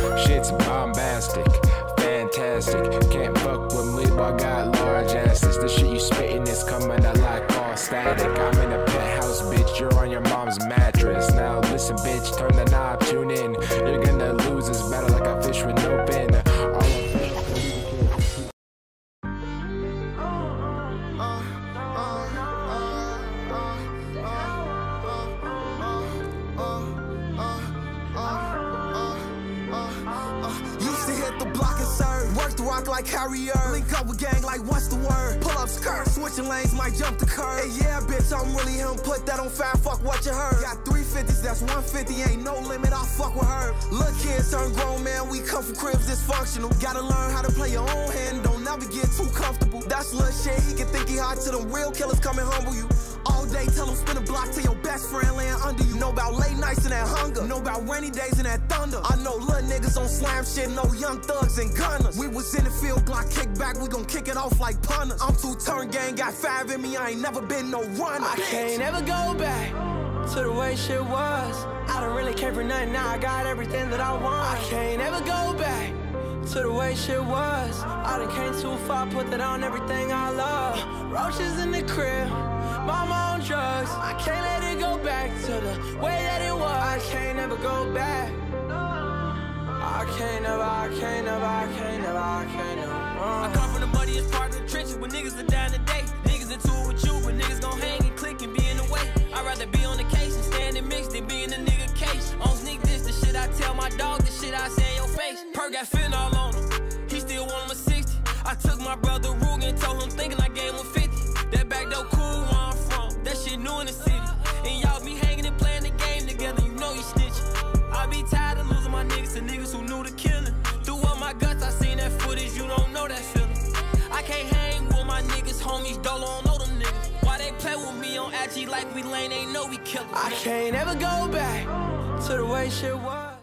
Shit's bombastic, fantastic. Can't fuck with me, but I got large asses. The shit you spittin' is coming out like all static. I'm in a penthouse, bitch, you're on your mom's mattress. Now listen, bitch, turn the knob, tune in. You're gonna lose this battle like a fish with no fin. Used to hit the block and serve, work the rock like Harrier. Link up with gang like what's the word? Pull up skirt, switching lanes, might jump the curb. Hey, yeah, bitch, I'm really him, put that on fire, fuck what you heard. Got 350s, that's 150, ain't no limit, I'll fuck with her. Look, kids turn grown, man, we come from cribs dysfunctional. Gotta learn how to play your own hand, don't never get too comfortable. That's little shit, he can think he hot till them real killers come and humble you. All day, tell him spin a block till your best friend laying under you. Know about late nights and that hunger, know about rainy days and that thunder. I know little niggas on slam shit, no young thugs and gunners. We was in the field, Glock kick back, we gon' kick it off like punters. I'm two-turn gang, got 5 in me, I ain't never been no runner. I can't ever go back to the way shit was. I don't really care for nothing, now I got everything that I want. I can't ever go back to the way shit was. I done came too far, put that on everything I love. Roaches in the crib, mama on drugs. I can't let it go back to the way that it was. I can't ever go back. I can't never. I come from the muddiest part of the trenches where niggas are dying today. Niggas into it with you, but niggas gon' hang and click and be in the way. I'd rather be on the case and stand and mix than be in the nigga case. On sneak this, the shit I tell my dog, the shit I say in your face. Perk got fentanyl on him, he still want him a 60. I took my brother Ruger and told him thinking I gave him 50. That back door cool where I'm from, that shit new in the city. And y'all be hanging and playing the game together, you know you snitching. I be tired of losing my niggas to niggas who knew the killing. Through all my guts, I seen that footage, you don't know that feeling. I can't hang with my niggas, homies, Dolo don't know them niggas. Why they play with me on IG like we lame, they know we killin'. I can't ever go back to the way shit was.